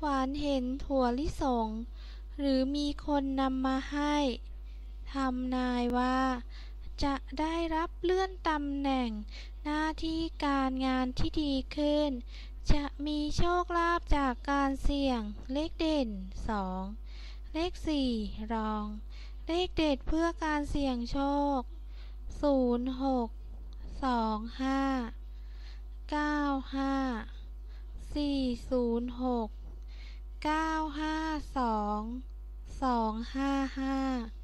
ฝันเห็นถั่วลิสงหรือมีคนนำมาให้ทำนายว่าจะได้รับเลื่อนตำแหน่งหน้าที่การงานที่ดีขึ้นจะมีโชคลาภจากการเสี่ยงเลขเด่น2เลข4รองเลขเด็ดเพื่อการเสี่ยงโชค06 25 95 406 952 255